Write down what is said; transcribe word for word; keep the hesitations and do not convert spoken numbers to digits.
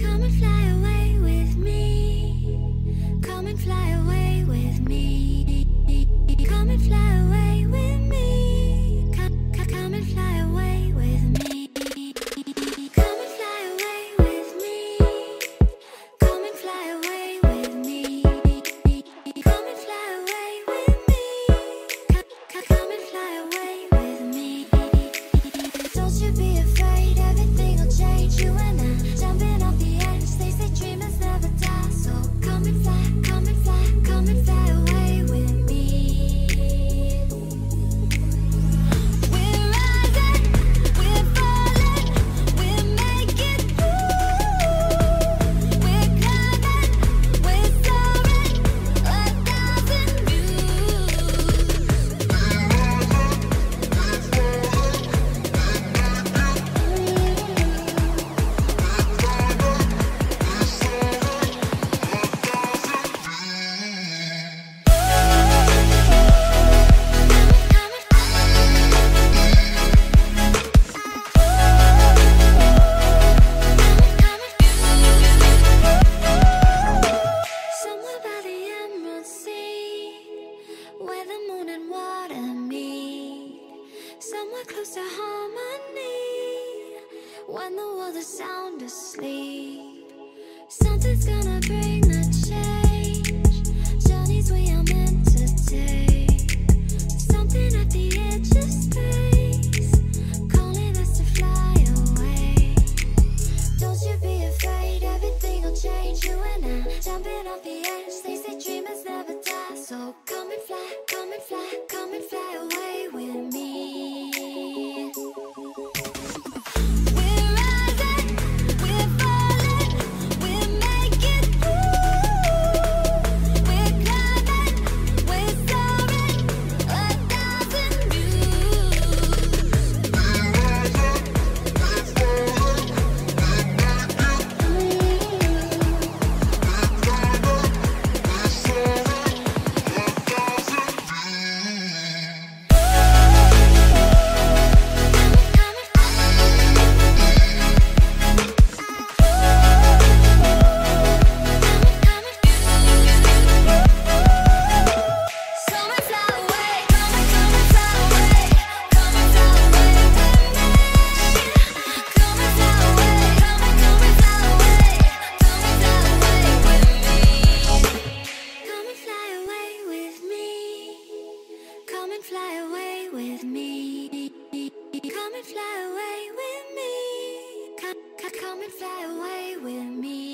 Come and fly away with me. Come and fly away with me. Come and fly away with me. Come, come, come and fly away with me. Come and fly away with me. Come and fly away with me. Come and fly away with me. Come, come, come and fly away with me. Don't you be afraid, everything will change. You and I jumping off the edge. They say dreamers never die. So come and fly, come and fly, come and fly away with me. We're rising, we're falling, we're making through. We're climbing, we're soaring, a thousand views. Somewhere by the Emerald Sea, where the moon and water meet. Somewhere close to harmony, when the world is sound asleep. Something's gonna bring the change, journeys we are meant to take. Something at the edge of space, calling us to fly away. Don't you be afraid, everything will change. You and I jumping off the edge. They say dreamers never die. So come and fly, come and fly, come and fly away with me. We're rising, we're falling, we're making through. We're climbing, we're soaring, a thousand views. Come and fly away, come and come and fly away, come and fly away with me. Come and fly away, come and come and fly away, come and fly away with me. Come and fly away with me. Come and fly away with me. Come and fly away with me. Come, come, come and fly away with me.